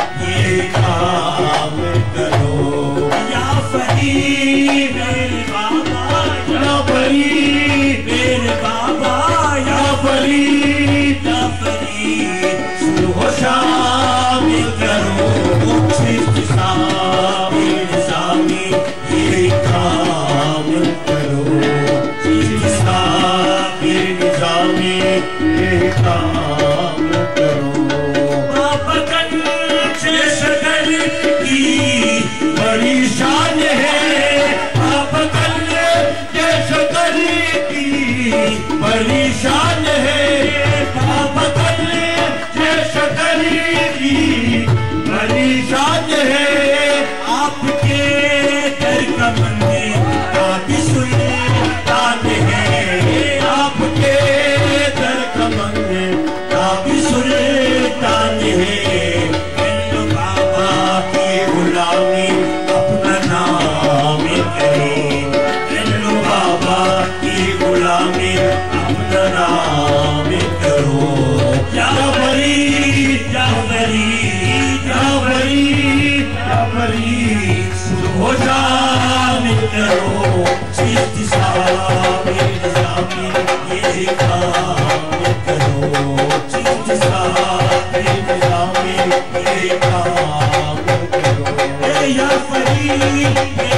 یہ کام کرو یا فرید میرے بابا یا فرید میرے بابا یا فرید سنو شامل کرو نظامی یہ کام کرو نظامی یہ کام کرو بابا کنچ شکر کی بڑی شان ہے بابا کنچ شکر کی بڑی شان ہے بابا کنچ شکر کی بڑی شان ہے آپ کے در کا مندر کافی سلطان ہے آپ کے در کا مندر کافی سلطان ہے لو بابا کی غلامی اپنا نام کرے لو بابا کی غلامی اپنا نام کرو یا فرید یا فرید یا فرید یا فرید سنو شامل کرو نظامی یہ کام کرو نظامی یہ کام کرو یا فرید